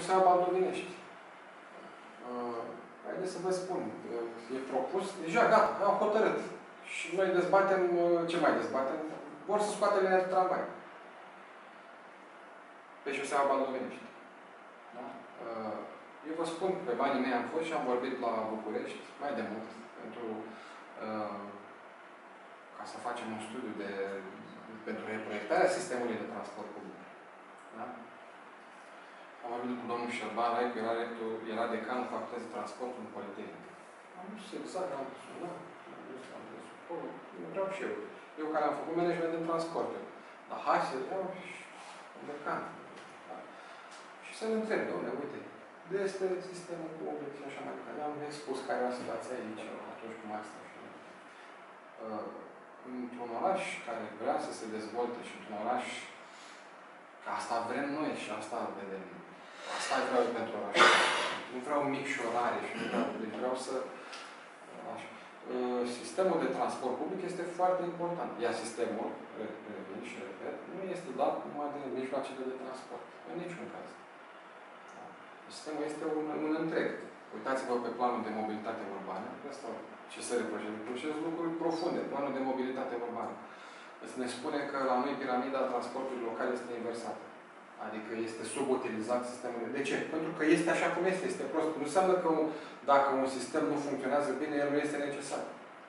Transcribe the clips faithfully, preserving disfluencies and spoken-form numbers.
șoseaua Baldovinești. Haideți să vă spun, e propus, deja gata, au hotărât. Și noi dezbatem, ce mai dezbatem? Vor să scoate linia de tramvai. Pe șoseaua Baldovinești. Da? Eu vă spun, pe banii mei am fost și am vorbit la București, mai de mult, pentru ca să facem un studiu de, pentru reproiectarea sistemului de transport public. Da? Am vorbit cu domnul Șerban Raicu, era, rector, era decanul Facultății de Transport în Politehnic. Am zis exact, am sunat, am zis, am zis, vreau și eu. Eu care am făcut management în transport. Dar hai să vreau și un decan. Da? Și să-l întreb, domnule, uite, de este sistemul public și așa mai departe. Am spus care era situația aici, atunci cum asta. Uh, într-un oraș care vrea să se dezvolte și într-un oraș, că asta vrem noi și asta vedem. Asta vreau eu pentru oraș. Nu vreau micșorare și nu vreau, deci vreau să... Așa. Uh, sistemul de transport public este foarte important. Iar sistemul, revin și repet, nu este dat numai de mijloacele de transport. În niciun caz. Sistemul este un, un întreg. Uitați-vă pe planul de mobilitate urbană. Asta ce se reproșează. Reproșează lucruri profunde. Planul de mobilitate urbană. Ne spune că la noi piramida transportului local este inversată. Adică este subutilizat sistemul. De ce? Pentru că este așa cum este. Este prost. Nu înseamnă că dacă un sistem nu funcționează bine, el nu este necesar.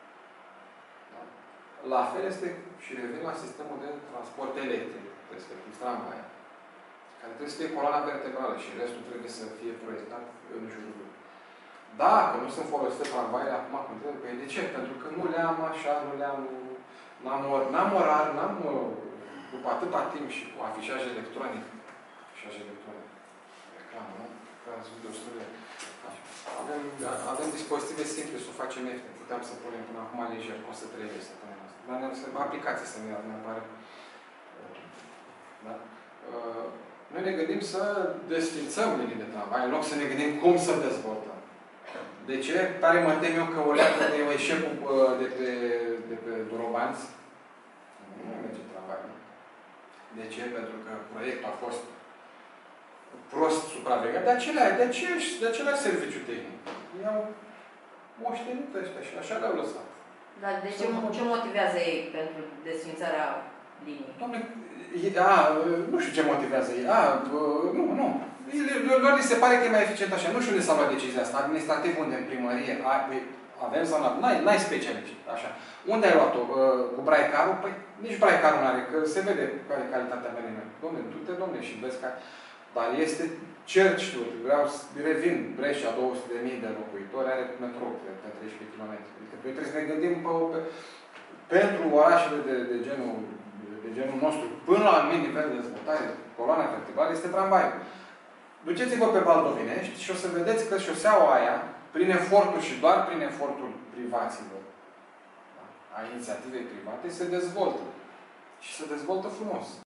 Da? La fel este și revin la sistemul de transport electric, respectiv tramvai, care trebuie să fie coloana vertebrală și restul trebuie să fie proiectat în jurul lui. Dacă nu sunt folosite tramvaile, acum mă întreb, păi de ce? Pentru că nu le-am așa, nu le-am... N-am orar, n-am... După atâta timp și cu afișaj electronic, afișaj electronic, reclamă, nu? Că ați văzut destul de... Avem, avem dispozitive simple să o facem ieftin. Puteam să punem până acum lejer, că o să trebuie să punem asta. Dar ne aplicații să ne ia, ne pare. Da? Noi ne gândim să desfințăm linii de tramvai, în loc să ne gândim cum să dezvoltăm. De ce? Tare mă tem eu că o leagă de eșecul de pe, de pe Dorobanți. Nu merge tramvai. De ce? Pentru că proiectul a fost prost supravegheat. De acelea, de aceeași, de același serviciu tehnic. I-au moștenit ăștia și așa le-au lăsat. Dar de ce, ce motivează ei pentru desfințarea liniei? Doamne, a, nu știu ce motivează ei. A, nu, nu. Lor li se pare că e mai eficient așa. Nu știu unde s-a luat decizia asta. Administrativ unde în primărie avem sau nu? N-ai specialiști. Așa. Unde ai luat-o? Cu Braicarul? Păi nici Braicarul nu are, că se vede care e calitatea venimului. Dom'le, du-te, dom'le, și vezi că... Dar este cert știut. Vreau să revin. Brescia, două sute de mii de locuitori, are metrou, cred, pe treisprezece kilometri. Adică noi trebuie să ne gândim pe, pe, pentru orașele de, de, genul, de genul nostru, până la anumit nivel de dezvoltare, coloana vertebrală, este tramvaiul. Duceți-vă pe Baldovinești și o să vedeți că șoseaua aia, prin efortul și doar prin efortul privaților, a inițiativei private, se dezvoltă. Și se dezvoltă frumos.